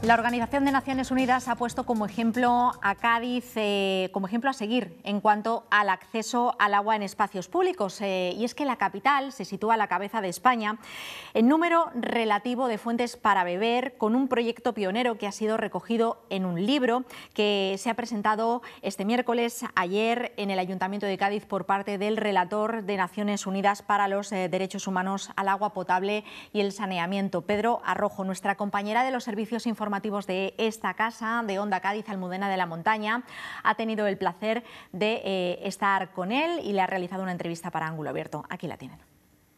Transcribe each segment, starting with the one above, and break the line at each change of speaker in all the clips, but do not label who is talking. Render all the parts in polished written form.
La Organización de Naciones Unidas ha puesto como ejemplo a Cádiz, como ejemplo a seguir en cuanto al acceso al agua en espacios públicos. Y es que la capital se sitúa a la cabeza de España en número relativo de fuentes para beber, con un proyecto pionero que ha sido recogido en un libro que se ha presentado este miércoles, ayer, en el Ayuntamiento de Cádiz por parte del relator de Naciones Unidas para los Derechos Humanos al Agua Potable y el Saneamiento, Pedro Arrojo. Nuestra compañera de los servicios informativos de esta casa, de Onda Cádiz, Almudena de la Montaña, ha tenido el placer de estar con él y le ha realizado una entrevista para Ángulo Abierto. Aquí la tienen.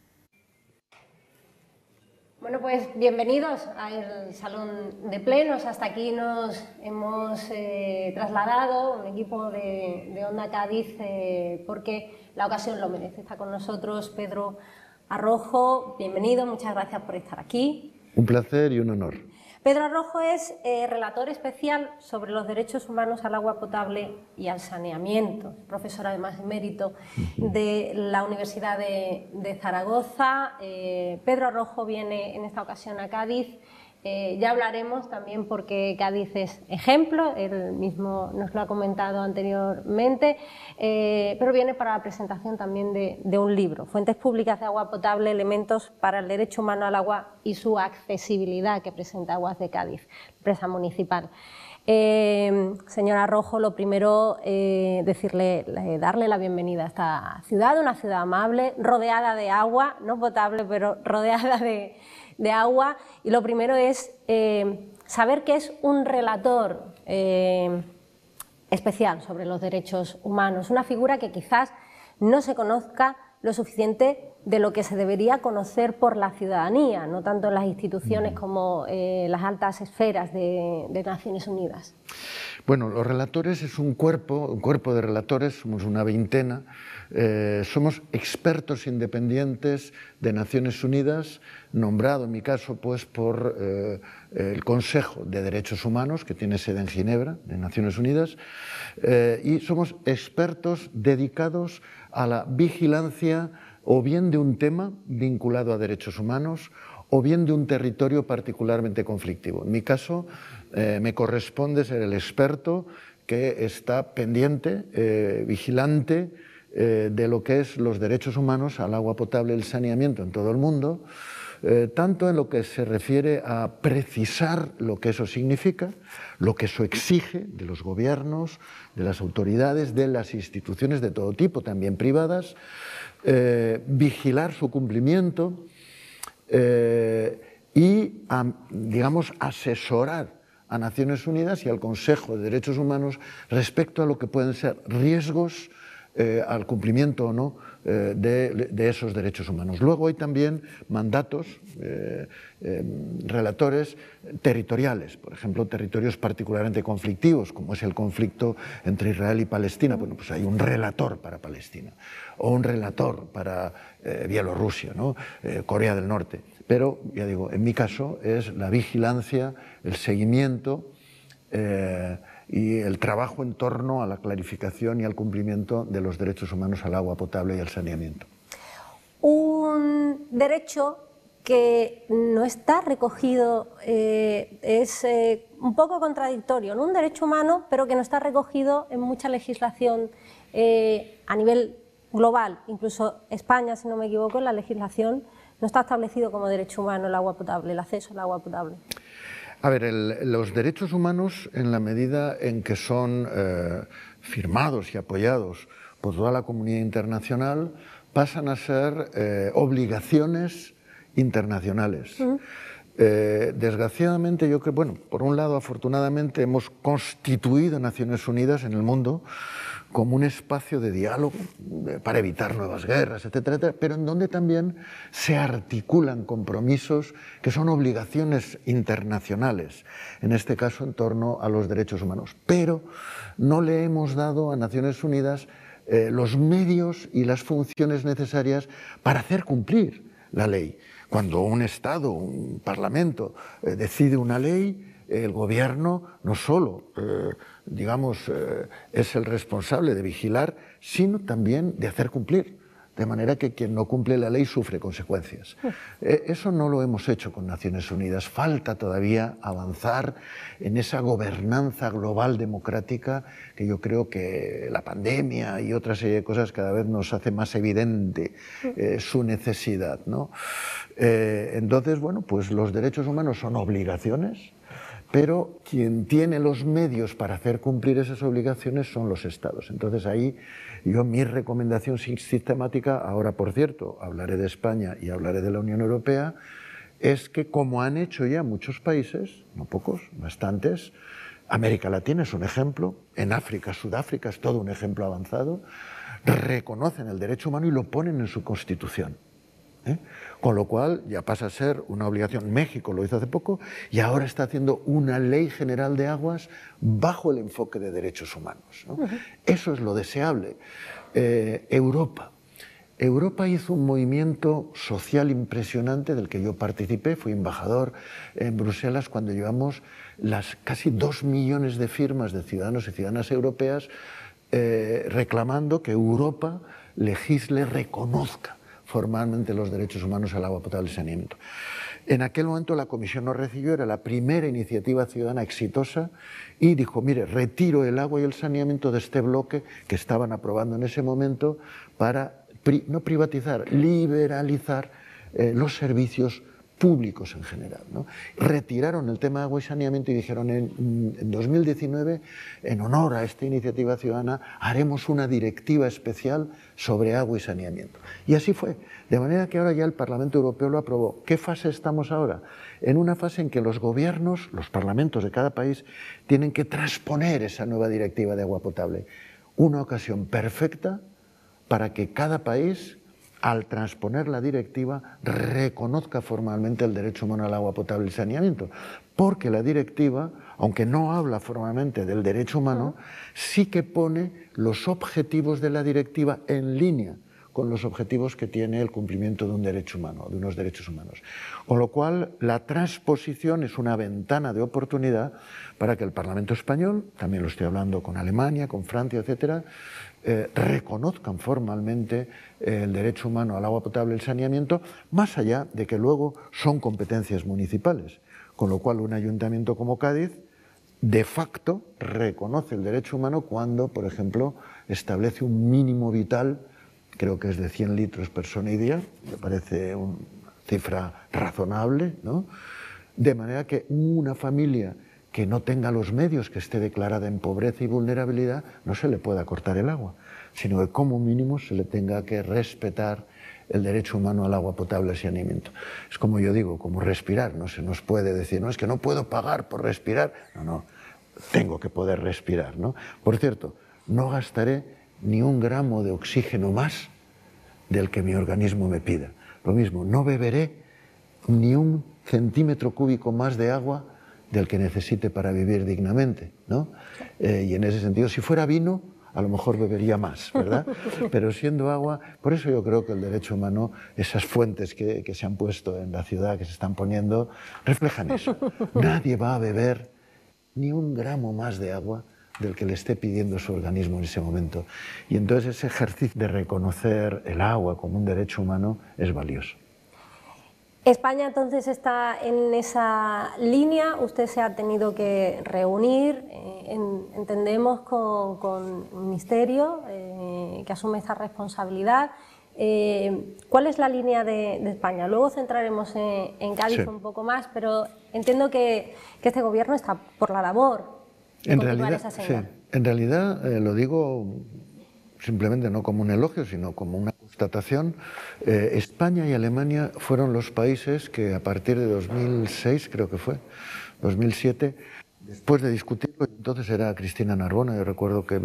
Bueno, pues bienvenidos al Salón de Plenos. Hasta aquí nos hemos trasladado, un equipo de Onda Cádiz, porque la ocasión lo merece. Está con nosotros Pedro Arrojo. Bienvenido, muchas gracias por estar aquí.
Un placer y un honor.
Pedro Arrojo es relator especial sobre los derechos humanos al agua potable y al saneamiento, profesor además emérito de la Universidad de Zaragoza. Pedro Arrojo viene en esta ocasión a Cádiz. Ya hablaremos también porque Cádiz es ejemplo, él mismo nos lo ha comentado anteriormente, pero viene para la presentación también de un libro, Fuentes Públicas de Agua Potable, Elementos para el Derecho Humano al Agua y su Accesibilidad, que presenta Aguas de Cádiz, empresa municipal. Señora Arrojo, lo primero, darle la bienvenida a esta ciudad, una ciudad amable, rodeada de agua, no potable, pero rodeada de agua, y lo primero es saber qué es un relator especial sobre los derechos humanos, una figura que quizás no se conozca lo suficiente de lo que se debería conocer por la ciudadanía, no tanto en las instituciones como las altas esferas de Naciones Unidas.
Bueno, los relatores es un cuerpo de relatores, somos una veintena, somos expertos independientes de Naciones Unidas, nombrado en mi caso pues por el Consejo de Derechos Humanos, que tiene sede en Ginebra, de Naciones Unidas, y somos expertos dedicados a la vigilancia o bien de un tema vinculado a derechos humanos o bien de un territorio particularmente conflictivo. En mi caso, me corresponde ser el experto que está pendiente, vigilante de lo que es los derechos humanos al agua potable y el saneamiento en todo el mundo, tanto en lo que se refiere a precisar lo que eso significa, lo que eso exige de los gobiernos, de las autoridades, de las instituciones de todo tipo, también privadas, vigilar su cumplimiento y, digamos, asesorar a Naciones Unidas y al Consejo de Derechos Humanos respecto a lo que pueden ser riesgos al cumplimiento o no de esos derechos humanos. Luego hay también mandatos, relatores territoriales, por ejemplo, territorios particularmente conflictivos, como es el conflicto entre Israel y Palestina. Bueno, pues hay un relator para Palestina, o un relator para Bielorrusia, ¿no? Corea del Norte. Pero, ya digo, en mi caso es la vigilancia, el seguimiento y el trabajo en torno a la clarificación y al cumplimiento de los derechos humanos al agua potable y al saneamiento.
Un derecho que no está recogido, es un poco contradictorio, ¿no? Un derecho humano, pero que no está recogido en mucha legislación a nivel global. Incluso España, si no me equivoco, en la legislación no está establecido como derecho humano el agua potable, el acceso al agua potable.
A ver, los derechos humanos, en la medida en que son firmados y apoyados por toda la comunidad internacional, pasan a ser obligaciones internacionales. Desgraciadamente, yo creo, bueno, por un lado, afortunadamente, hemos constituido Naciones Unidas en el mundo como un espacio de diálogo para evitar nuevas guerras, etcétera, etcétera, pero en donde también se articulan compromisos que son obligaciones internacionales, en este caso en torno a los derechos humanos. Pero no le hemos dado a Naciones Unidas los medios y las funciones necesarias para hacer cumplir la ley. Cuando un Estado, un Parlamento decide una ley, el gobierno no solo, digamos, es el responsable de vigilar, sino también de hacer cumplir de manera que quien no cumple la ley sufre consecuencias. Eso no lo hemos hecho con Naciones Unidas. Falta todavía avanzar en esa gobernanza global democrática que yo creo que la pandemia y otra serie de cosas cada vez nos hace más evidente su necesidad, ¿no? Entonces, bueno, pues los derechos humanos son obligaciones, pero quien tiene los medios para hacer cumplir esas obligaciones son los Estados. Entonces ahí yo mi recomendación sistemática, ahora por cierto hablaré de España y hablaré de la Unión Europea, es que como han hecho ya muchos países, no pocos, bastantes, América Latina es un ejemplo, en África, Sudáfrica es todo un ejemplo avanzado, reconocen el derecho humano y lo ponen en su constitución. Con lo cual ya pasa a ser una obligación. México lo hizo hace poco y ahora está haciendo una ley general de aguas bajo el enfoque de derechos humanos, ¿no? Eso es lo deseable. Europa hizo un movimiento social impresionante del que yo participé, fui embajador en Bruselas cuando llevamos las casi 2 millones de firmas de ciudadanos y ciudadanas europeas reclamando que Europa legisle, reconozca formalmente los derechos humanos al agua potable y saneamiento. En aquel momento la Comisión nos recibió, era la primera iniciativa ciudadana exitosa y dijo, mire, retiro el agua y el saneamiento de este bloque que estaban aprobando en ese momento para no privatizar, liberalizar los servicios públicos en general, ¿no? Retiraron el tema de agua y saneamiento y dijeron en 2019, en honor a esta iniciativa ciudadana, haremos una directiva especial sobre agua y saneamiento. Y así fue, de manera que ahora ya el Parlamento Europeo lo aprobó. ¿Qué fase estamos ahora? En una fase en que los gobiernos, los parlamentos de cada país, tienen que transponer esa nueva directiva de agua potable. Una ocasión perfecta para que cada país, al transponer la directiva, reconozca formalmente el derecho humano al agua potable y saneamiento. Porque la directiva, aunque no habla formalmente del derecho humano, sí que pone los objetivos de la directiva en línea con los objetivos que tiene el cumplimiento de un derecho humano, de unos derechos humanos. Con lo cual, la transposición es una ventana de oportunidad para que el Parlamento español, también lo estoy hablando con Alemania, con Francia, etcétera, reconozcan formalmente el derecho humano al agua potable y el saneamiento, más allá de que luego son competencias municipales, con lo cual un ayuntamiento como Cádiz de facto reconoce el derecho humano cuando, por ejemplo, establece un mínimo vital, creo que es de 100 litros persona y día, me parece una cifra razonable, ¿no? De manera que una familia que no tenga los medios, que esté declarada en pobreza y vulnerabilidad, no se le pueda cortar el agua, sino que como mínimo se le tenga que respetar el derecho humano al agua potable y saneamiento. Es como yo digo, como respirar, no se nos puede decir, no, es que no puedo pagar por respirar, no, tengo que poder respirar, ¿no? Por cierto, no gastaré ni un gramo de oxígeno más del que mi organismo me pida. Lo mismo, no beberé ni un centímetro cúbico más de agua del que necesite para vivir dignamente, ¿no? Y en ese sentido, si fuera vino, a lo mejor bebería más, ¿verdad? Pero siendo agua, por eso yo creo que el derecho humano, esas fuentes que se han puesto en la ciudad, que se están poniendo, reflejan eso. Nadie va a beber ni un gramo más de agua del que le esté pidiendo su organismo en ese momento. Y entonces ese ejercicio de reconocer el agua como un derecho humano es valioso.
España entonces está en esa línea, usted se ha tenido que reunir, entendemos, con un ministerio que asume esta responsabilidad. ¿Cuál es la línea de España? Luego centraremos en Cádiz un poco más, pero entiendo que este gobierno está por la labor de continuar esa senda.
Sí, en realidad lo digo simplemente no como un elogio, sino como una constatación. España y Alemania fueron los países que a partir de 2006, creo que fue, 2007, después de discutirlo, entonces era Cristina Narbona, yo recuerdo que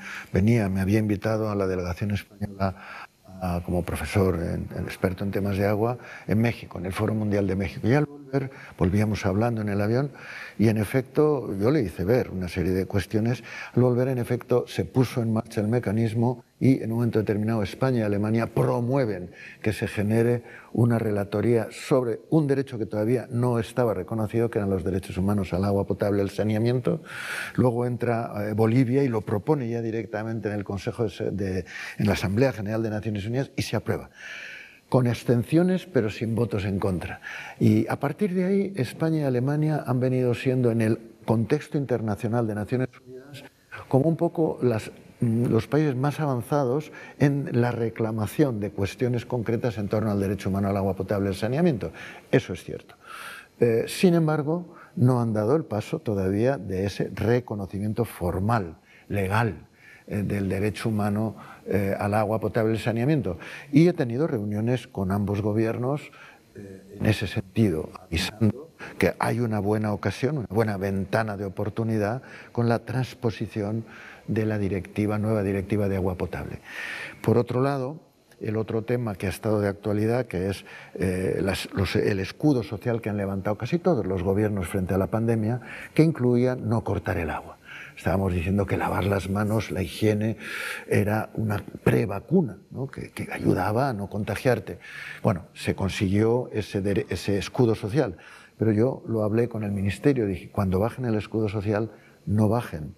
me había invitado a la delegación española como profesor experto en temas de agua en México, en el Foro Mundial de México. Y al volver volver, volvíamos hablando en el avión y en efecto yo le hice ver una serie de cuestiones. Al volver, en efecto, se puso en marcha el mecanismo y en un momento determinado España y Alemania promueven que se genere una relatoría sobre un derecho que todavía no estaba reconocido, que eran los derechos humanos al agua potable, al saneamiento. Luego entra Bolivia y lo propone ya directamente en el Consejo en la Asamblea General de Naciones Unidas y se aprueba, con abstenciones pero sin votos en contra. Y a partir de ahí España y Alemania han venido siendo, en el contexto internacional de Naciones Unidas, como un poco los países más avanzados en la reclamación de cuestiones concretas en torno al derecho humano al agua potable y al saneamiento. Eso es cierto. Sin embargo, no han dado el paso todavía de ese reconocimiento formal, legal, del derecho humano al agua potable y al saneamiento. Y he tenido reuniones con ambos gobiernos en ese sentido, avisando que hay una buena ocasión, una buena ventana de oportunidad con la transposición de la nueva directiva de agua potable. Por otro lado, el otro tema que ha estado de actualidad, que es el escudo social que han levantado casi todos los gobiernos frente a la pandemia, que incluía no cortar el agua. Estábamos diciendo que lavar las manos, la higiene, era una prevacuna, ¿no? que ayudaba a no contagiarte. Bueno, se consiguió ese escudo social, pero yo lo hablé con el Ministerio, dije, cuando bajen el escudo social, no bajen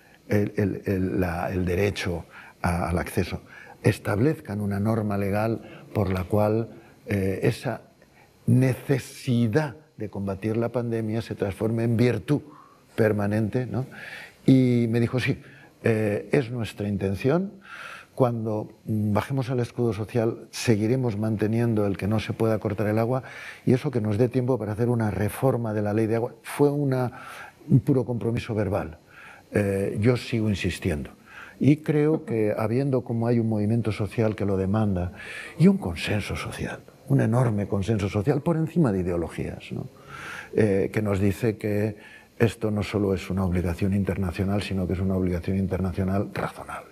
el derecho al acceso. Establezcan una norma legal por la cual esa necesidad de combatir la pandemia se transforme en virtud permanente, ¿no? Y me dijo, sí, es nuestra intención. Cuando bajemos al escudo social seguiremos manteniendo el que no se pueda cortar el agua, y eso que nos dé tiempo para hacer una reforma de la ley de agua. Fue un puro compromiso verbal. Yo sigo insistiendo. Y creo que habiendo como hay un movimiento social que lo demanda y un consenso social, un enorme consenso social por encima de ideologías, ¿no? Que nos dice que esto no solo es una obligación internacional, sino que es una obligación internacional razonable.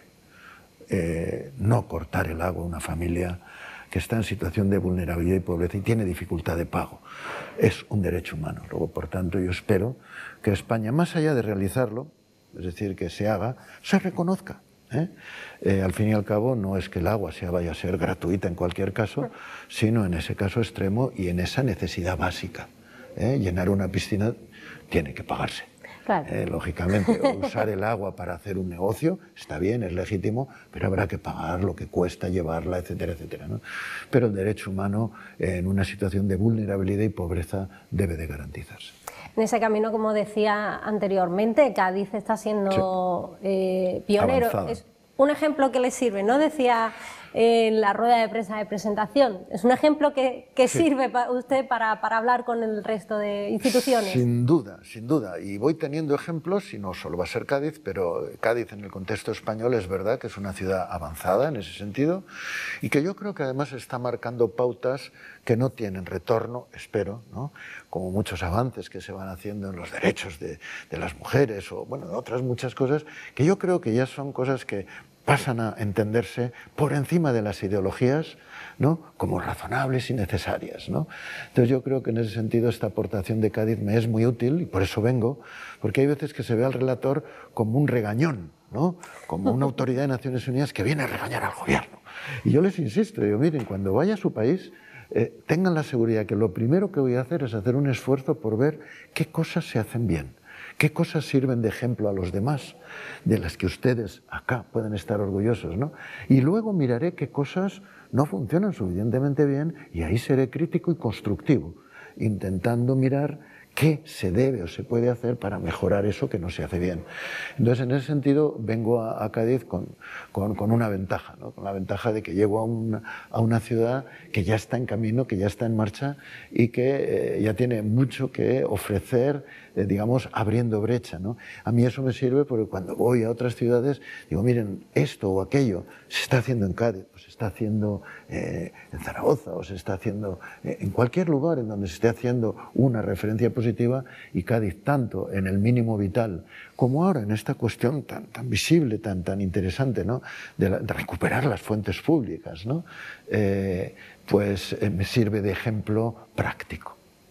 No cortar el agua a una familia que está en situación de vulnerabilidad y pobreza y tiene dificultad de pago. Es un derecho humano. Luego, por tanto, yo espero que España, más allá de realizarlo, es decir, que se haga, se reconozca. Al fin y al cabo, no es que el agua vaya a ser gratuita en cualquier caso, sino en ese caso extremo y en esa necesidad básica. Llenar una piscina tiene que pagarse. Claro. Lógicamente, usar el agua para hacer un negocio está bien, es legítimo, pero habrá que pagar lo que cuesta llevarla, etcétera, etcétera, ¿no? Pero el derecho humano en una situación de vulnerabilidad y pobreza debe de garantizarse.
En ese camino, como decía anteriormente, Cádiz está siendo pionero.
Avanzada.
Es un ejemplo que le sirve, ¿no? Decía en la rueda de prensa de presentación. Es un ejemplo que sirve para usted para hablar con el resto de instituciones.
Sin duda, sin duda. Y voy teniendo ejemplos, y no solo va a ser Cádiz, pero Cádiz en el contexto español es verdad que es una ciudad avanzada en ese sentido y que yo creo que además está marcando pautas que no tienen retorno, espero, ¿no? Como muchos avances que se van haciendo en los derechos de las mujeres o bueno, otras muchas cosas que yo creo que ya son cosas que pasan a entenderse por encima de las ideologías, ¿no? Como razonables y necesarias, ¿no? Entonces yo creo que en ese sentido esta aportación de Cádiz me es muy útil y por eso vengo, porque hay veces que se ve al relator como un regañón, ¿no? Como una autoridad de Naciones Unidas que viene a regañar al gobierno. Y yo les insisto, digo, miren, cuando vaya a su país, tengan la seguridad que lo primero que voy a hacer es hacer un esfuerzo por ver qué cosas se hacen bien, qué cosas sirven de ejemplo a los demás, de las que ustedes acá pueden estar orgullosos, ¿no? Y luego miraré qué cosas no funcionan suficientemente bien y ahí seré crítico y constructivo, intentando mirar qué se debe o se puede hacer para mejorar eso que no se hace bien. Entonces, en ese sentido, vengo a Cádiz con una ventaja, ¿no? Con la ventaja de que llego a una ciudad que ya está en camino, que ya está en marcha y que ya tiene mucho que ofrecer, digamos, abriendo brecha, ¿no? A mí eso me sirve porque cuando voy a otras ciudades, digo, miren, esto o aquello se está haciendo en Cádiz, o se está haciendo en Zaragoza, o se está haciendo en cualquier lugar en donde se esté haciendo una referencia positiva, y Cádiz, tanto en el mínimo vital como ahora en esta cuestión tan visible, tan interesante, ¿no? de recuperar las fuentes públicas, ¿no? Me sirve de ejemplo práctico.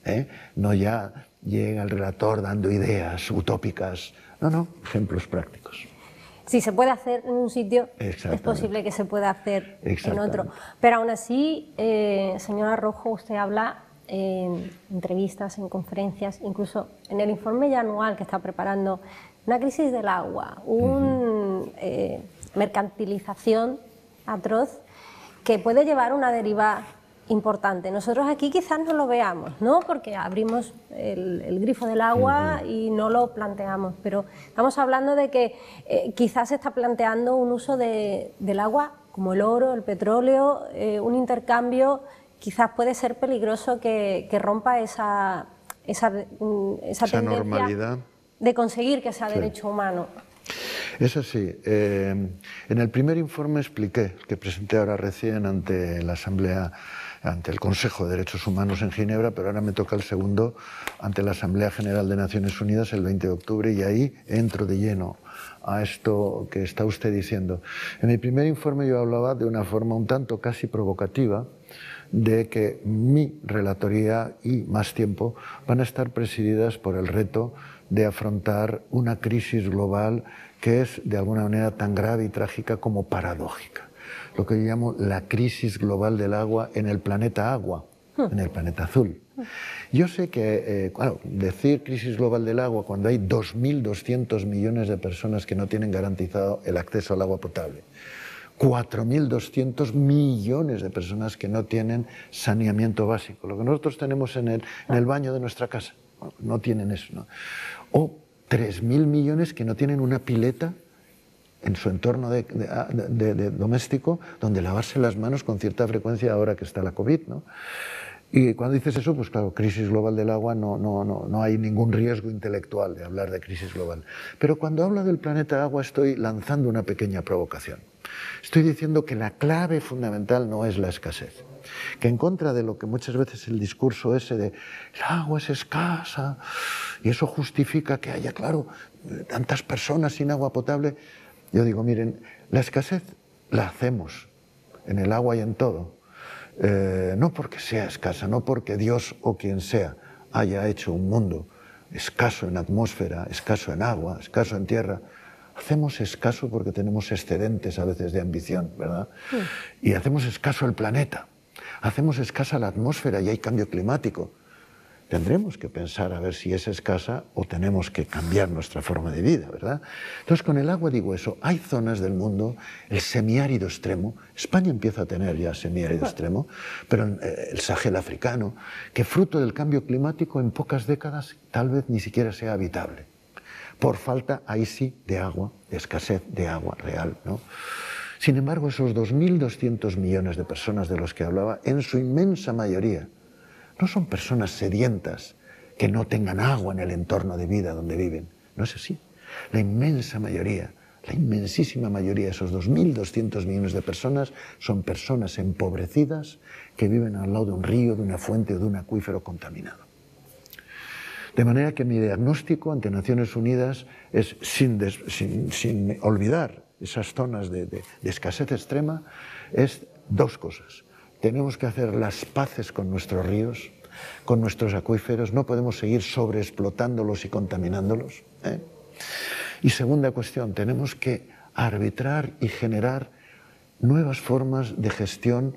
No ya llega el relator dando ideas utópicas, no, ejemplos prácticos.
Si se puede hacer en un sitio, es posible que se pueda hacer en otro. Pero aún así, señora Rojo, usted habla en entrevistas, en conferencias, incluso en el informe ya anual que está preparando, una crisis del agua, una mercantilización atroz que puede llevar a una deriva importante. Nosotros aquí quizás no lo veamos, ¿no? Porque abrimos el grifo del agua y no lo planteamos, pero estamos hablando de que quizás se está planteando un uso del agua como el oro, el petróleo, un intercambio quizás puede ser peligroso que rompa esa tendencia
normalidad
de conseguir que sea derecho humano.
Es así. En el primer informe expliqué, que presenté ahora recién ante la Asamblea, ante el Consejo de Derechos Humanos en Ginebra, pero ahora me toca el segundo ante la Asamblea General de Naciones Unidas el 20 de octubre y ahí entro de lleno a esto que está usted diciendo. En mi primer informe yo hablaba de una forma un tanto casi provocativa de que mi relatoría y más tiempo van a estar presididas por el reto de afrontar una crisis global que es de alguna manera tan grave y trágica como paradójica. Lo que yo llamo la crisis global del agua en el planeta agua, en el planeta azul. Yo sé que, claro, decir crisis global del agua cuando hay 2.200 millones de personas que no tienen garantizado el acceso al agua potable, 4.200 millones de personas que no tienen saneamiento básico, lo que nosotros tenemos en el baño de nuestra casa, no tienen eso, ¿no? O 3.000 millones que no tienen una pileta en su entorno de doméstico donde lavarse las manos con cierta frecuencia ahora que está la COVID, ¿no? Y cuando dices eso, pues claro, crisis global del agua, no hay ningún riesgo intelectual de hablar de crisis global. Pero cuando hablo del planeta agua estoy lanzando una pequeña provocación. Estoy diciendo que la clave fundamental no es la escasez, que en contra de lo que muchas veces el discurso ese de el agua es escasa y eso justifica que haya, claro, tantas personas sin agua potable, yo digo, miren, la escasez la hacemos en el agua y en todo. No porque sea escasa, no porque Dios o quien sea haya hecho un mundo escaso en atmósfera, escaso en agua, escaso en tierra. Hacemos escaso porque tenemos excedentes a veces de ambición, ¿verdad? Sí. Y hacemos escaso el planeta, hacemos escasa la atmósfera y hay cambio climático. Tendremos que pensar a ver si es escasa o tenemos que cambiar nuestra forma de vida, ¿verdad? Entonces, con el agua digo eso, hay zonas del mundo, el semiárido extremo, España empieza a tener ya semiárido extremo, pero el Sahel africano, que fruto del cambio climático en pocas décadas tal vez ni siquiera sea habitable, por falta, ahí sí, de agua, de escasez de agua real, ¿no? Sin embargo, esos 2.200 millones de personas de los que hablaba, en su inmensa mayoría, no son personas sedientas que no tengan agua en el entorno de vida donde viven. No es así. La inmensa mayoría, la inmensísima mayoría de esos 2.200 millones de personas son personas empobrecidas que viven al lado de un río, de una fuente o de un acuífero contaminado. De manera que mi diagnóstico ante Naciones Unidas es, sin olvidar esas zonas de escasez extrema, es dos cosas. Tenemos que hacer las paces con nuestros ríos, con nuestros acuíferos, no podemos seguir sobreexplotándolos y contaminándolos, ¿eh? Y segunda cuestión, tenemos que arbitrar y generar nuevas formas de gestión,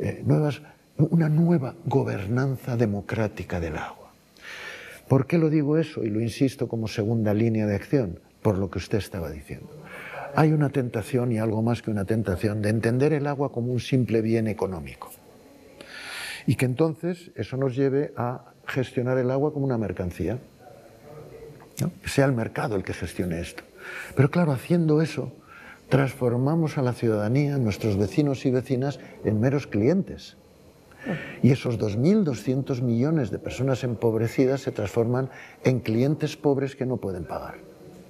una nueva gobernanza democrática del agua. ¿Por qué lo digo eso? Y lo insisto como segunda línea de acción, por lo que usted estaba diciendo. Hay una tentación, y algo más que una tentación, de entender el agua como un simple bien económico. Y que entonces eso nos lleve a gestionar el agua como una mercancía, ¿no? Que sea el mercado el que gestione esto. Pero claro, haciendo eso, transformamos a la ciudadanía, nuestros vecinos y vecinas, en meros clientes. Y esos 2.200 millones de personas empobrecidas se transforman en clientes pobres que no pueden pagar.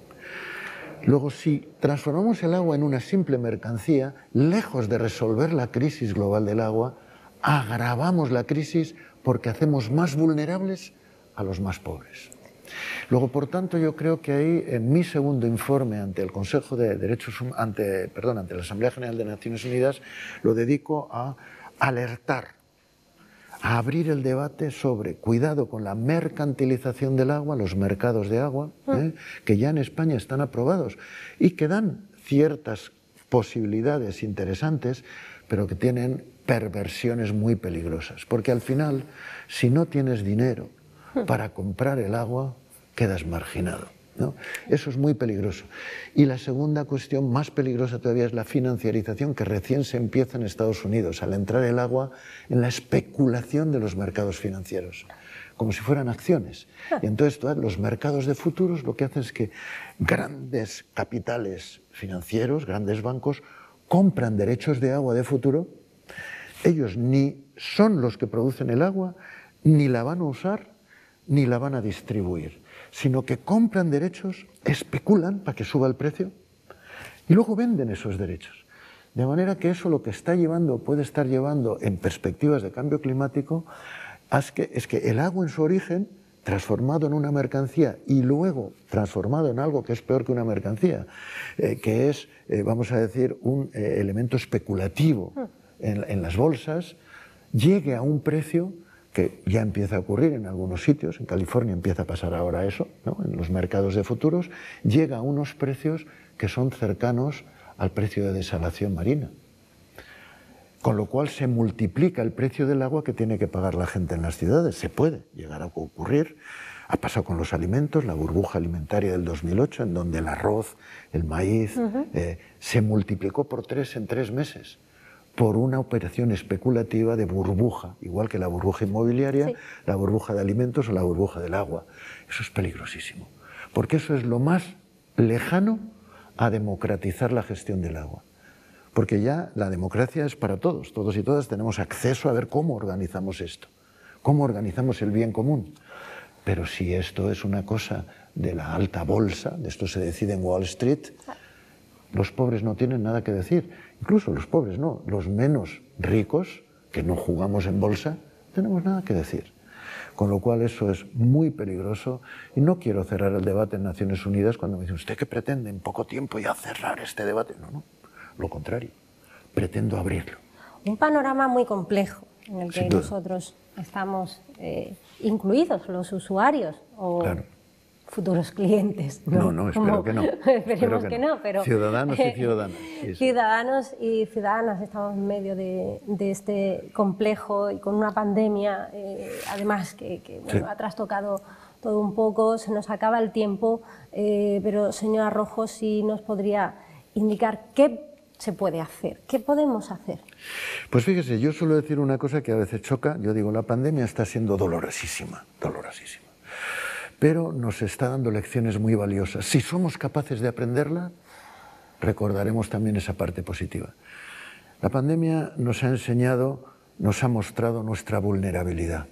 Luego, si transformamos el agua en una simple mercancía, lejos de resolver la crisis global del agua, agravamos la crisis porque hacemos más vulnerables a los más pobres. Luego, por tanto, yo creo que ahí, en mi segundo informe ante el Consejo de Derechos Humanos, ante la Asamblea General de Naciones Unidas, lo dedico a alertar a abrir el debate sobre cuidado con la mercantilización del agua, los mercados de agua, que ya en España están aprobados y que dan ciertas posibilidades interesantes, pero que tienen perversiones muy peligrosas. Porque al final, si no tienes dinero para comprar el agua, quedas marginado, ¿no? Eso es muy peligroso. Y la segunda cuestión, más peligrosa todavía, es la financiarización que recién se empieza en Estados Unidos, al entrar el agua en la especulación de los mercados financieros, como si fueran acciones. Y entonces los mercados de futuros lo que hacen es que grandes capitales financieros, grandes bancos, compran derechos de agua de futuro. Ellos ni son los que producen el agua, ni la van a usar, ni la van a distribuir, sino que compran derechos, especulan para que suba el precio y luego venden esos derechos. De manera que eso lo que está llevando, puede estar llevando en perspectivas de cambio climático, es que el agua en su origen, transformado en una mercancía y luego transformado en algo que es peor que una mercancía, que es, vamos a decir, un elemento especulativo en las bolsas, llegue a un precio que ya empieza a ocurrir en algunos sitios, en California empieza a pasar ahora eso, ¿no? En los mercados de futuros, llega a unos precios que son cercanos al precio de desalación marina. Con lo cual se multiplica el precio del agua que tiene que pagar la gente en las ciudades. Se puede llegar a ocurrir. Ha pasado con los alimentos, la burbuja alimentaria del 2008, en donde el arroz, el maíz, se multiplicó por 3 en 3 meses. Por una operación especulativa de burbuja, igual que la burbuja inmobiliaria, sí, la burbuja de alimentos o la burbuja del agua. Eso es peligrosísimo, porque eso es lo más lejano a democratizar la gestión del agua. Porque ya la democracia es para todos, todos y todas tenemos acceso a ver cómo organizamos esto, cómo organizamos el bien común. Pero si esto es una cosa de la alta bolsa, de esto se decide en Wall Street, los pobres no tienen nada que decir. Incluso los pobres no, los menos ricos, que no jugamos en bolsa, tenemos nada que decir. Con lo cual eso es muy peligroso y no quiero cerrar el debate en Naciones Unidas cuando me dicen, ¿usted qué pretende en poco tiempo ya cerrar este debate? No, no, lo contrario, pretendo abrirlo.
Un panorama muy complejo en el que nosotros estamos incluidos, los usuarios o claro, futuros clientes.
No, espero que no.
Esperemos que no, pero...
Ciudadanos y ciudadanas. Sí.
Ciudadanos y ciudadanas estamos en medio de este complejo y con una pandemia, además, que bueno, sí, ha trastocado todo un poco, se nos acaba el tiempo, pero señora Rojo, sí nos podría indicar qué se puede hacer, qué podemos hacer.
Pues fíjese, yo suelo decir una cosa que a veces choca, yo digo, la pandemia está siendo dolorosísima, dolorosísima. Pero nos está dando lecciones muy valiosas. Si somos capaces de aprenderla, recordaremos también esa parte positiva. La pandemia nos ha enseñado, nos ha mostrado nuestra vulnerabilidad.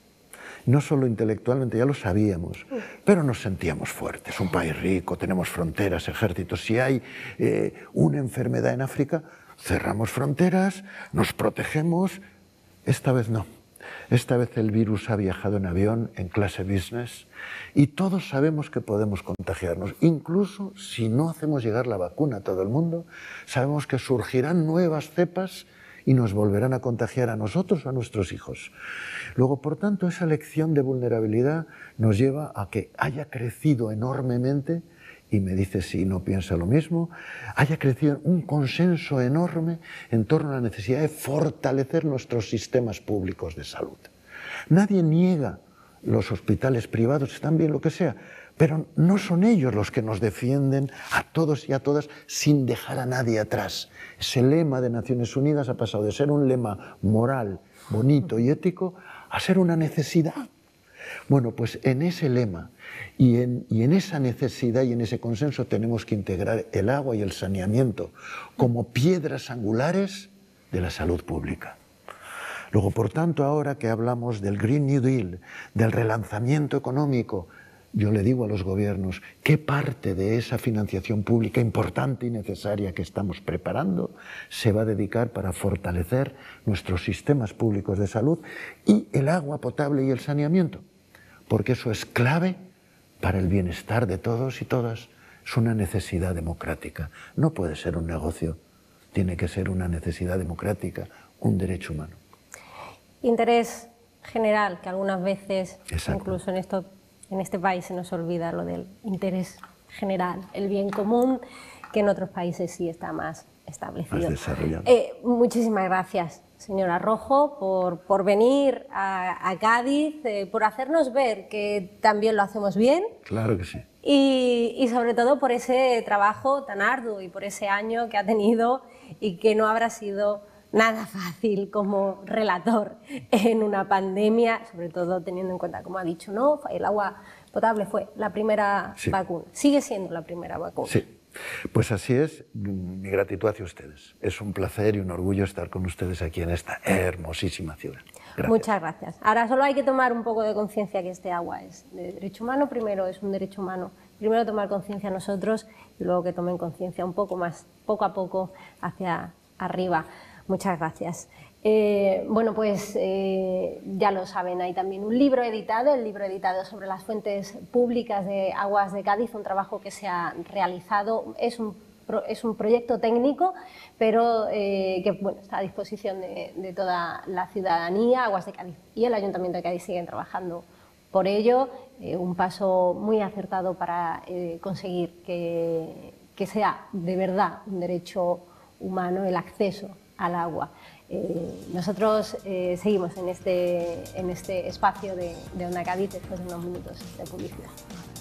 No solo intelectualmente, ya lo sabíamos, pero nos sentíamos fuertes. Un país rico, tenemos fronteras, ejércitos. Si hay una enfermedad en África, cerramos fronteras, nos protegemos. Esta vez no. Esta vez el virus ha viajado en avión, en clase business, y todos sabemos que podemos contagiarnos. Incluso si no hacemos llegar la vacuna a todo el mundo, sabemos que surgirán nuevas cepas y nos volverán a contagiar a nosotros o a nuestros hijos. Luego, por tanto, esa lección de vulnerabilidad nos lleva a que haya crecido enormemente, y me dice si no piensa lo mismo, haya crecido un consenso enorme en torno a la necesidad de fortalecer nuestros sistemas públicos de salud. Nadie niega los hospitales privados, están bien lo que sea, pero no son ellos los que nos defienden a todos y a todas sin dejar a nadie atrás. Ese lema de Naciones Unidas ha pasado de ser un lema moral, bonito y ético a ser una necesidad. Bueno, pues en ese lema y en esa necesidad y en ese consenso tenemos que integrar el agua y el saneamiento como piedras angulares de la salud pública. Luego, por tanto, ahora que hablamos del Green New Deal, del relanzamiento económico, yo le digo a los gobiernos, ¿qué parte de esa financiación pública importante y necesaria que estamos preparando se va a dedicar para fortalecer nuestros sistemas públicos de salud y el agua potable y el saneamiento? Porque eso es clave para el bienestar de todos y todas. Es una necesidad democrática. No puede ser un negocio, tiene que ser una necesidad democrática, un derecho humano.
Interés general, que algunas veces,
Exacto.
incluso en este país se nos olvida lo del interés general, el bien común, que en otros países sí está más establecido.
Más desarrollado.
Muchísimas gracias, señora Rojo, por venir a Cádiz, por hacernos ver que también lo hacemos bien.
Claro que sí.
Y sobre todo por ese trabajo tan arduo y por ese año que ha tenido y que no habrá sido nada fácil como relator en una pandemia, sobre todo teniendo en cuenta, como ha dicho, ¿no? El agua potable fue la primera vacuna, sigue siendo la primera vacuna.
Sí, pues así es. Mi gratitud hacia ustedes. Es un placer y un orgullo estar con ustedes aquí en esta hermosísima ciudad. Gracias.
Muchas gracias. Ahora solo hay que tomar un poco de conciencia que este agua es de derecho humano, primero es un derecho humano. Primero tomar conciencia nosotros y luego que tomen conciencia un poco más, poco a poco, hacia arriba. Muchas gracias. Bueno, pues ya lo saben, hay también un libro editado, el libro editado sobre las fuentes públicas de aguas de Cádiz, un trabajo que se ha realizado, es un proyecto técnico, pero que bueno, está a disposición de toda la ciudadanía. Aguas de Cádiz y el Ayuntamiento de Cádiz siguen trabajando por ello, un paso muy acertado para conseguir que sea de verdad un derecho humano el acceso al agua. Nosotros seguimos en este espacio de Onda Cádiz después de unos minutos de publicidad.